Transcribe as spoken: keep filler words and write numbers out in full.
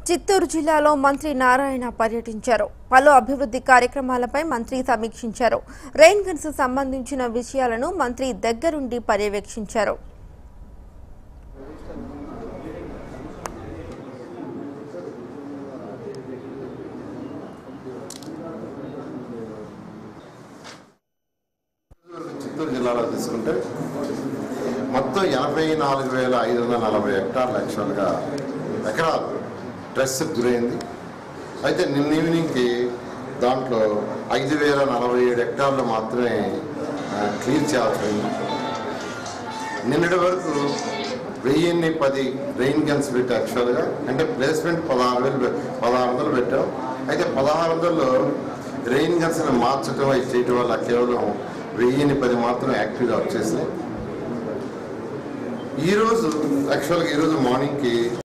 చిత్తూరు జిల్లాలో మంత్రి నారాయణ పర్యటించారు. పలు అభివృద్ధి కార్యక్రమాలపై మంత్రి సమీక్షించారు. రెయిన్ గన్స్ సంబంధించిన విషయాలను మంత్రి దగ్గరుండి పర్యవేక్షించారు. చిత్తూరు జిల్లాలో తీసుకుంటే మొత్తం ఎనభై నాలుగు వేల ఐదు వందల నలభై హెక్టార్ల యాక్చువల్గా ఎకరాలు స్ట్రెస్కి గురైంది. అయితే నిన్న ఈవినింగ్కి దాంట్లో ఐదు వేల నలభై ఏడు హెక్టార్లు మాత్రమే క్లియర్ చేయాల్సింది. నిన్నటి వరకు వెయ్యిన్ని పది రెయిన్ గన్స్ పెట్టి యాక్చువల్గా అంటే ప్లేస్మెంట్ పదహారు వేలు పదహారు వందలు పెట్టాం. అయితే పదహారు వందల్లో రెయిన్ గన్స్ని మార్చడం అవి చేయటం వల్ల కేవలం వెయ్యిన్ని పది మాత్రం యాక్టివ్గా వచ్చేసినాయి. ఈరోజు యాక్చువల్గా ఈరోజు మార్నింగ్కి